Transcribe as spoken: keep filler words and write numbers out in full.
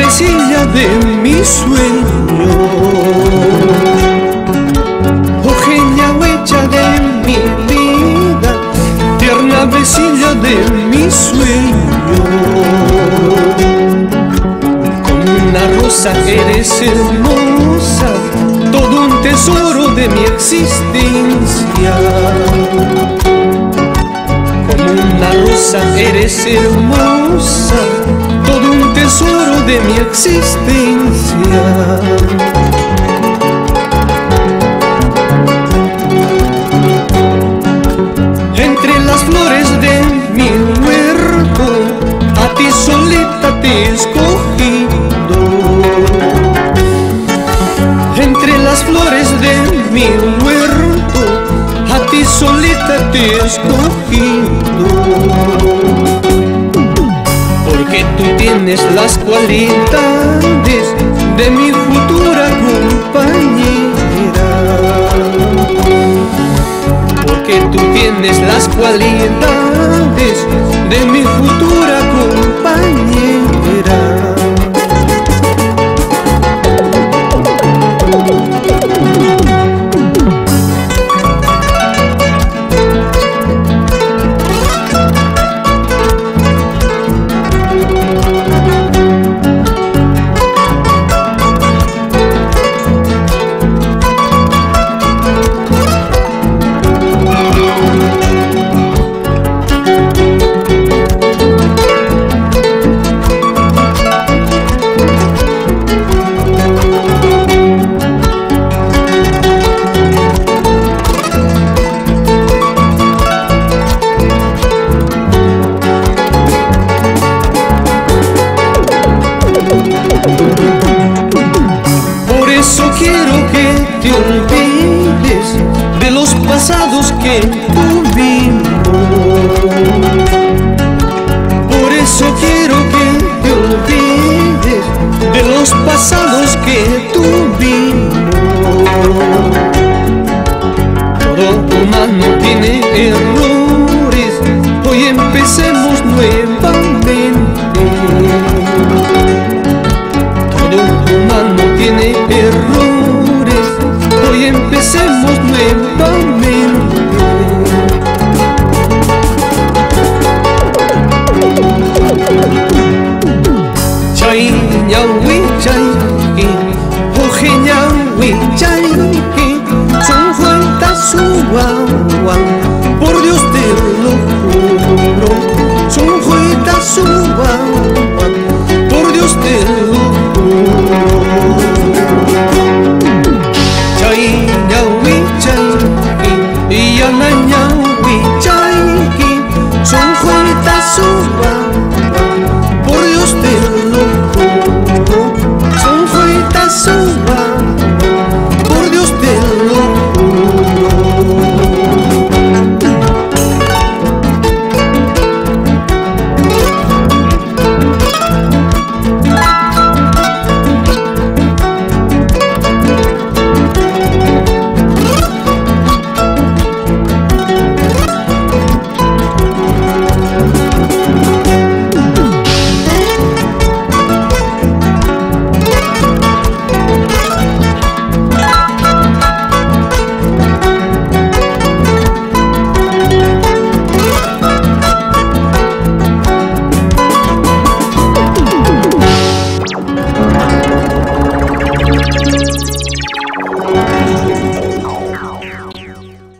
navecilla de mi sueño, ojeña huella de mi vida, tierna vecilla de mi sueño. Como una rosa eres hermosa, todo un tesoro de mi existencia. Como una rosa eres hermosa, todo un tesoro de mi existencia. Entre las flores de mi huerto, a ti solita te he escogido. Entre las flores de mi huerto, a ti solita te he escogido. Porque tú tienes las cualidades de mi futura compañera. Porque tú tienes las cualidades de mi futura compañera. Por eso quiero que te olvides de los pasados que tuvimos. Por eso quiero que te olvides de los pasados que tuvimos. Todo humano tiene errores, hoy empecemos nuevamente. Tiene errores, hoy empecemos nuevamente. Chay ñahui chay, oje ñahui chay, son cuentas su guau.